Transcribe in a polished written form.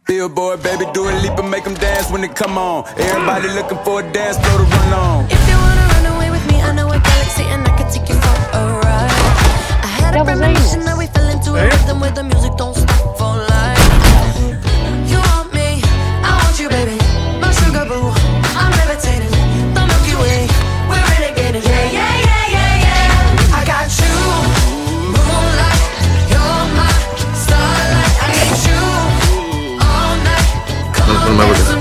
Billboard, baby, do a leap and make them dance when they come on. Everybody looking for a dance floor to run on. If you wanna run away with me, I know a galaxy and I can take you for a ride. I had a premonition that we fell into a rhythm where the music don't stop for life. You want me, I want you, baby. My sugar boo, I'm levitating. The Milky Way, we're renegading. Yeah, yeah, yeah, yeah, yeah. I got you, moonlight, you're my starlight. I need you all night. Come on, dance with